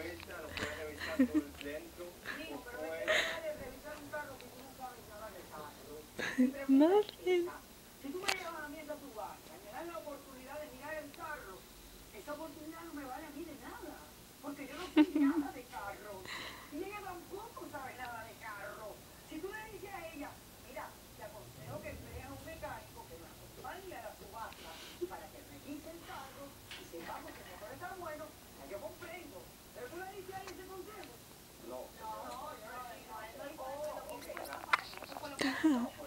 vuelta, lo puedes revisar por dentro, por fuera. Marlin. Si tú me llevas a mí a tu barca y me das la oportunidad de mirar el carro, esa oportunidad no me vale a mí de nada, porque yo no sé nada de carro. Y ella tampoco sabe nada de carro. Si tú le dices a ella, mira, te aconsejo que veas a un mecánico que nos acompañe a la subasta para que revise el carro y sepamos que el motor está bueno, ya yo comprendo. Pero tú le dices a ella ese consejo. No. No, yo no le digo a él. Oh, ok. Ajá.